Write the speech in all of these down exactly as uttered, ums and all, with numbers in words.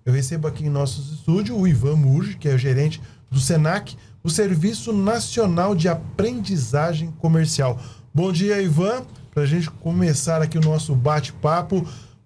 Eu recebo aqui em nossos estúdios o Ivan Murgi, que é o gerente do Senac, o Serviço Nacional de Aprendizagem Comercial. Bom dia, Ivan. Para a gente começar aqui o nosso bate-papo,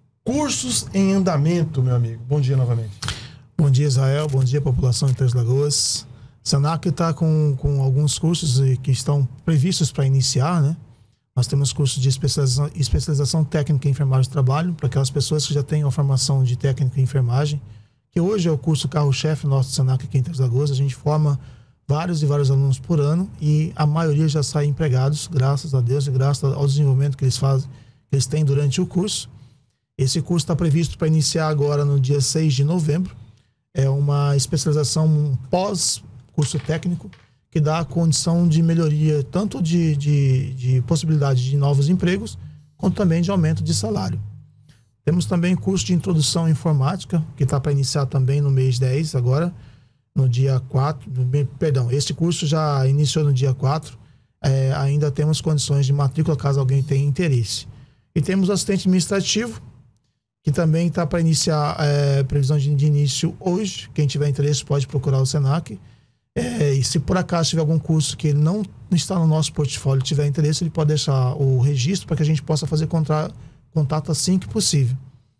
cursos em andamento, meu amigo. Bom dia novamente. Bom dia, Israel. Bom dia, população de Três Lagoas. O Senac está com, com alguns cursos que estão previstos para iniciar, né? Nós temos cursos de especialização, especialização técnica em enfermagem de trabalho, para aquelas pessoas que já têm a formação de técnica em enfermagem, que hoje é o curso carro-chefe nosso do Senac aqui em Três Lagoas. A gente forma vários e vários alunos por ano e a maioria já sai empregados, graças a Deus e graças ao desenvolvimento que eles fazem, que eles têm durante o curso. Esse curso está previsto para iniciar agora no dia seis de novembro. É uma especialização pós-curso técnico que dá a condição de melhoria tanto de, de, de possibilidade de novos empregos, quanto também de aumento de salário. Temos também curso de introdução à informática, que está para iniciar também no mês dez, agora, no dia quatro. Perdão, esse curso já iniciou no dia quatro. É, ainda temos condições de matrícula, caso alguém tenha interesse. E temos o assistente administrativo, que também está para iniciar, é, previsão de, de início hoje. Quem tiver interesse pode procurar o Senac. É, e se por acaso tiver algum curso que ele não está no nosso portfólio e tiver interesse, ele pode deixar o registro para que a gente possa fazer contra, contato assim que possível.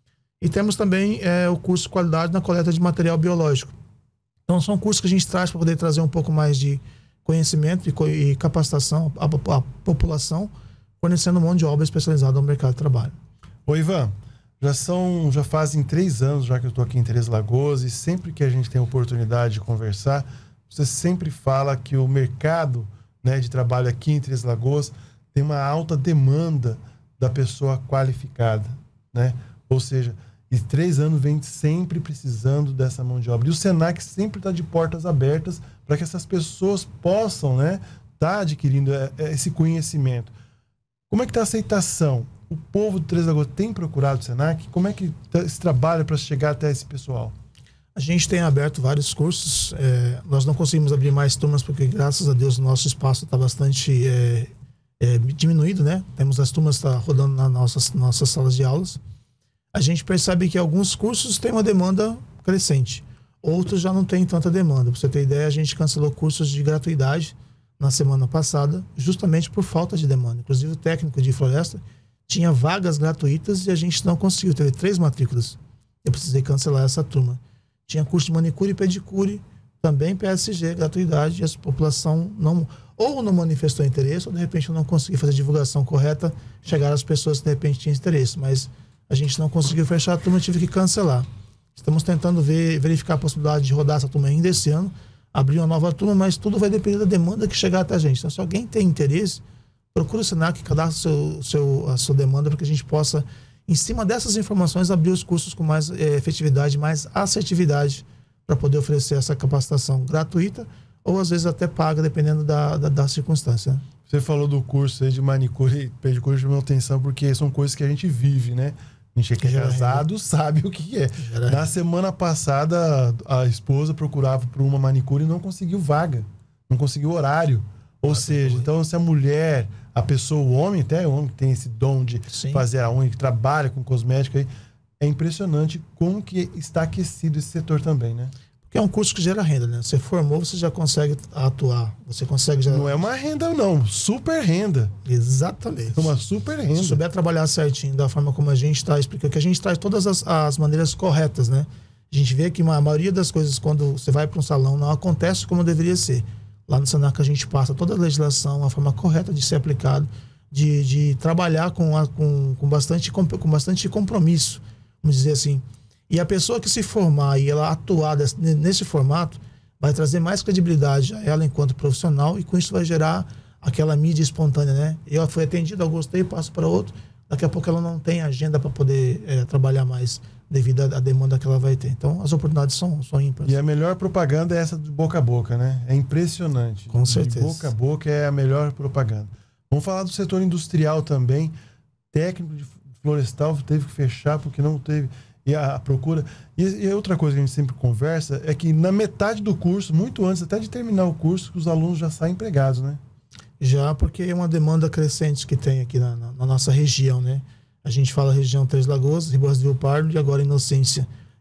E temos também é, o curso de qualidade na coleta de material biológico. Então são cursos que a gente traz para poder trazer um pouco mais de conhecimento e, e capacitação à, à população, fornecendo mão de obra especializada ao mercado de trabalho. Ô Ivan, já são, já fazem três anos já que eu estou aqui em Três Lagoas e sempre que a gente tem a oportunidade de conversar, você sempre fala que o mercado, né, de trabalho aqui em Três Lagoas tem uma alta demanda da pessoa qualificada, né? Ou seja, e três anos vem sempre precisando dessa mão de obra. E o Senac sempre está de portas abertas para que essas pessoas possam, né, estar adquirindo esse conhecimento. Como é que está a aceitação? O povo de Três Lagoas tem procurado o Senac? Como é que tá esse trabalho para chegar até esse pessoal? A gente tem aberto vários cursos. É, nós não conseguimos abrir mais turmas porque, graças a Deus, o nosso espaço está bastante é, é, diminuído, né? Temos as turmas tá rodando nas nossas, nossas salas de aulas. A gente percebe que alguns cursos têm uma demanda crescente. Outros já não têm tanta demanda. Para você ter ideia, a gente cancelou cursos de gratuidade na semana passada, justamente por falta de demanda. Inclusive, o técnico de floresta tinha vagas gratuitas e a gente não conseguiu. Teve três matrículas. Eu precisei cancelar essa turma. Tinha curso de manicure e pedicure, também P S G, gratuidade, e a população não, ou não manifestou interesse, ou de repente eu não consegui fazer a divulgação correta, chegar às pessoas que de repente tinham interesse, mas a gente não conseguiu fechar a turma, tive que cancelar. Estamos tentando ver, verificar a possibilidade de rodar essa turma ainda esse ano, abrir uma nova turma, mas tudo vai depender da demanda que chegar até a gente. Então, se alguém tem interesse, procura o Senac, cadastre seu, seu, a sua demanda para que a gente possa, em cima dessas informações, abrir os cursos com mais é, efetividade, mais assertividade, para poder oferecer essa capacitação gratuita ou às vezes até paga, dependendo da, da, da circunstância. Você falou do curso aí de manicure e pedicure, chamou atenção porque são coisas que a gente vive, né? A gente que é casado sabe o que é. Na semana passada, a esposa procurava por uma manicure e não conseguiu vaga, não conseguiu horário. Ou ah, seja, então se a mulher, a pessoa, o homem, até o homem que tem esse dom de Sim. fazer a unha, que trabalha com cosmética, aí, é impressionante como que está aquecido esse setor também, né? Porque é um curso que gera renda, né? Você formou, você já consegue atuar, você consegue já... Não é uma renda não, super renda. Exatamente. É uma super renda. Se souber trabalhar certinho da forma como a gente está explicando, que a gente traz todas as, as maneiras corretas, né? A gente vê que a maioria das coisas, quando você vai para um salão, não acontece como deveria ser. Lá no Senac a gente passa toda a legislação, a forma correta de ser aplicado, de, de trabalhar com, a, com, com, bastante, com bastante compromisso, vamos dizer assim. E a pessoa que se formar e ela atuar desse, nesse formato, vai trazer mais credibilidade a ela enquanto profissional e com isso vai gerar aquela mídia espontânea, né? Eu fui atendido, eu gostei, passo para outro, daqui a pouco ela não tem agenda para poder é, trabalhar mais devido à demanda que ela vai ter. Então, as oportunidades são, são ímpares. E a melhor propaganda é essa de boca a boca, né? É impressionante. Com certeza. De boca a boca é a melhor propaganda. Vamos falar do setor industrial também. Técnico de florestal teve que fechar porque não teve... E a procura... E, e outra coisa que a gente sempre conversa é que na metade do curso, muito antes até de terminar o curso, os alunos já saem empregados, né? Já, porque é uma demanda crescente que tem aqui na, na, na nossa região, né? A gente fala região Três Lagoas, Ribas do Rio Pardo e agora Inocência.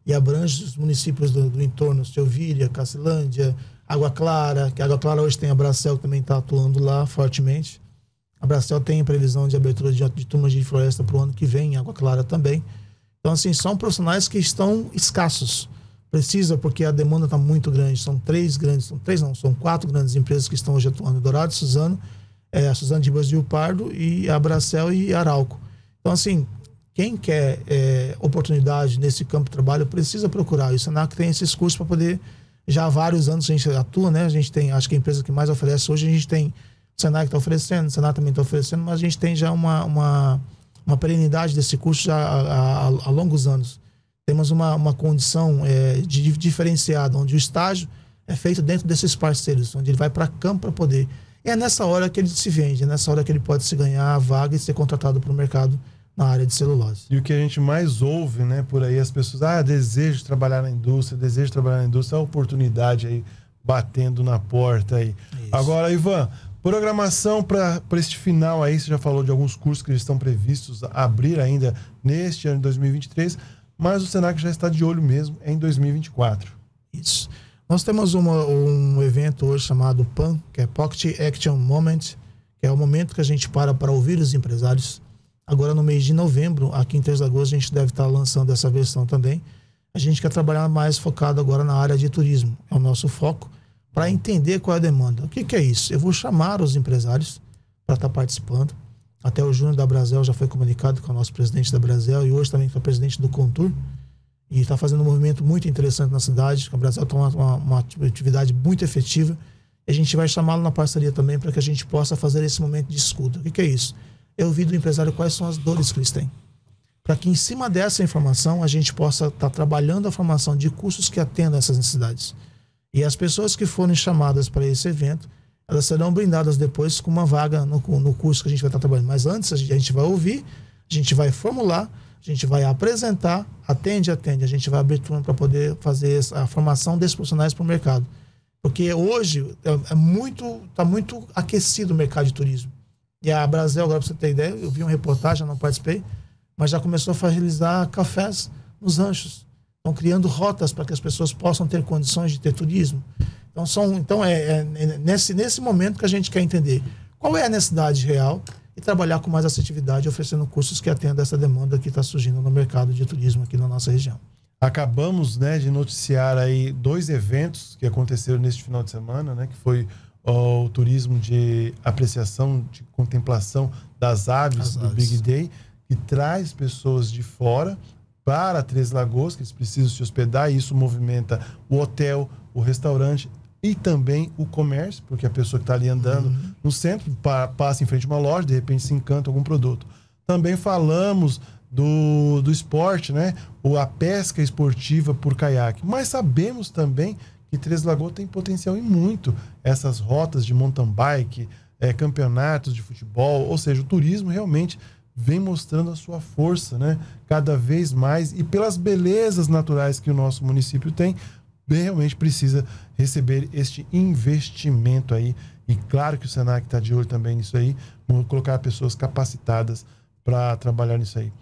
e abrange os municípios do, do entorno, Selvíria, Cacilândia, Água Clara, que a Água Clara hoje tem a Bracel que também está atuando lá fortemente. A Bracel tem previsão de abertura de, de turmas de floresta para o ano que vem, Água Clara também. Então, assim, são profissionais que estão escassos. Precisa, porque a demanda está muito grande. São três grandes, são três não, são quatro grandes empresas que estão hoje atuando. Dourado, Suzano, é, a Suzano de Ribas de Rio Pardo e a Bracel e a Arauco. Então, assim, quem quer é, oportunidade nesse campo de trabalho precisa procurar. E o Senac tem esses cursos para poder... Já há vários anos a gente atua, né? A gente tem, acho que a empresa que mais oferece hoje, a gente tem... O Senac está oferecendo, o Senac também está oferecendo, mas a gente tem já uma, uma, uma perenidade desse curso já há, há, há longos anos. Temos uma, uma condição é, de, diferenciada, onde o estágio é feito dentro desses parceiros, onde ele vai para campo para poder... E é nessa hora que ele se vende, é nessa hora que ele pode se ganhar a vaga e ser contratado para o mercado na área de celulose. E o que a gente mais ouve, né, por aí, as pessoas, ah, desejo trabalhar na indústria, desejo trabalhar na indústria, a oportunidade aí batendo na porta aí. Isso. Agora, Ivan, programação para este final aí, você já falou de alguns cursos que estão previstos a abrir ainda neste ano de dois mil e vinte e três, mas o Senac já está de olho mesmo em dois mil e vinte e quatro. Isso. Nós temos uma, um evento hoje chamado P A M, que é Pocket Action Moment, que é o momento que a gente para para ouvir os empresários. Agora, no mês de novembro, aqui em Três Lagoas, a gente deve estar lançando essa versão também. A gente quer trabalhar mais focado agora na área de turismo. É o nosso foco, para entender qual é a demanda. O que, que é isso? Eu vou chamar os empresários para estar participando. Até o Júnior da Brasel já foi comunicado com o nosso presidente da Brasel e hoje também com o presidente do Contur. E está fazendo um movimento muito interessante na cidade. A Brasel tem uma, uma, uma atividade muito efetiva. E a gente vai chamá-lo na parceria também para que a gente possa fazer esse momento de escuta. O que, que é isso? Eu ouvi do empresário quais são as dores que eles têm. Para que em cima dessa informação a gente possa estar tá trabalhando a formação de cursos que atendam essas necessidades. E as pessoas que forem chamadas para esse evento, elas serão brindadas depois com uma vaga no, no curso que a gente vai estar trabalhando. Mas antes a gente vai ouvir, a gente vai formular, a gente vai apresentar, atende, atende. A gente vai abrir turno para poder fazer a formação desses profissionais para o mercado. Porque hoje é, é muito, está muito aquecido o mercado de turismo. E a Brasel, agora para você ter ideia, eu vi uma reportagem, não participei, mas já começou a realizar cafés nos ranchos. Estão criando rotas para que as pessoas possam ter condições de ter turismo. Então, são, então é, é, é nesse, nesse momento que a gente quer entender qual é a necessidade real e trabalhar com mais assertividade, oferecendo cursos que atendam essa demanda que está surgindo no mercado de turismo aqui na nossa região. Acabamos, né, de noticiar aí dois eventos que aconteceram neste final de semana, né, que foi o turismo de apreciação, de contemplação das aves As do aves. Big Day, que traz pessoas de fora para Três Lagoas, que eles precisam se hospedar, e isso movimenta o hotel, o restaurante e também o comércio, porque a pessoa que está ali andando uhum. no centro pa, passa em frente a uma loja, de repente se encanta com algum produto. Também falamos do, do esporte, né? Ou a pesca esportiva por caiaque, mas sabemos também que Três Lagoas tem potencial em muito essas rotas de mountain bike, é, campeonatos de futebol, ou seja, o turismo realmente vem mostrando a sua força, né? Cada vez mais, e pelas belezas naturais que o nosso município tem, realmente precisa receber este investimento aí. E claro que o Senac está de olho também nisso aí, vamos colocar pessoas capacitadas para trabalhar nisso aí.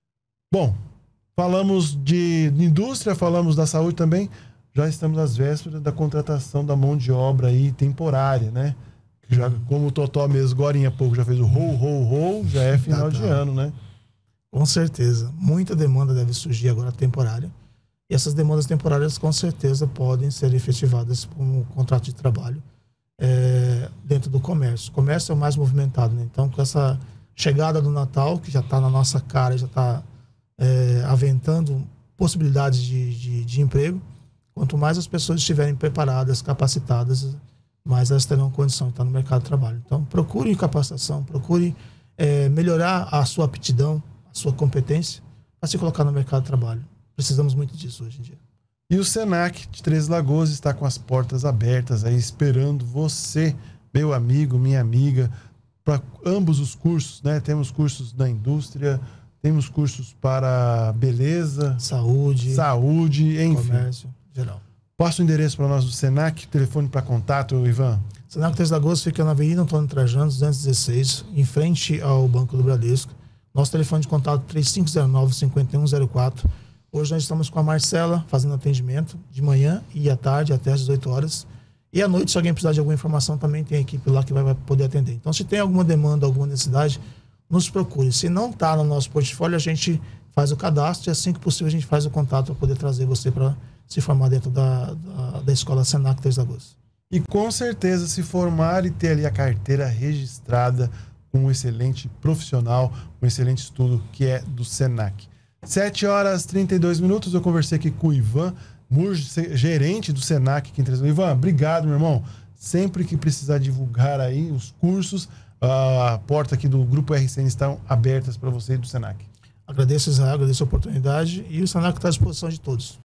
Bom, falamos de indústria, falamos da saúde também. Já estamos às vésperas da contratação da mão de obra aí temporária, né? Já, como o Totó mesmo, agora em pouco, já fez o rou, rou, rou, já é final tá, tá. de ano, né? Com certeza. Muita demanda deve surgir agora temporária. E essas demandas temporárias, com certeza, podem ser efetivadas como um contrato de trabalho é, dentro do comércio. O comércio é o mais movimentado, né? Então, com essa chegada do Natal, que já está na nossa cara, já está é, aventando possibilidades de, de, de emprego, quanto mais as pessoas estiverem preparadas, capacitadas, mais elas terão condição de estar no mercado de trabalho. Então, procure capacitação, procure é, melhorar a sua aptidão, a sua competência, para se colocar no mercado de trabalho. Precisamos muito disso hoje em dia. E o Senac de Três Lagoas está com as portas abertas aí, esperando você, meu amigo, minha amiga, para ambos os cursos, né? Temos cursos da indústria, temos cursos para beleza, saúde, saúde, enfim. Comércio, geral. Passa o endereço para nós do Senac, telefone para contato, Ivan. Senac Três Lagoas fica na Avenida Antônio Trajano, duzentos e dezesseis, em frente ao Banco do Bradesco. Nosso telefone de contato é três cinco zero nove, cinco um zero quatro. Hoje nós estamos com a Marcela fazendo atendimento de manhã e à tarde até às dezoito horas. E à noite, se alguém precisar de alguma informação, também tem a equipe lá que vai, vai poder atender. Então, se tem alguma demanda, alguma necessidade, nos procure. Se não está no nosso portfólio, a gente faz o cadastro e assim que possível a gente faz o contato para poder trazer você para se formar dentro da, da, da escola Senac Três Lagoas. E com certeza se formar e ter ali a carteira registrada com um excelente profissional, um excelente estudo que é do Senac. sete horas e trinta e dois minutos, eu conversei aqui com o Ivan Murge, gerente do Senac aqui em Três Lagoas. Ivan, obrigado, meu irmão. Sempre que precisar divulgar aí os cursos, a porta aqui do Grupo R C N estão abertas para você e do Senac. Agradeço, Israel, agradeço a oportunidade e o Senac está à disposição de todos.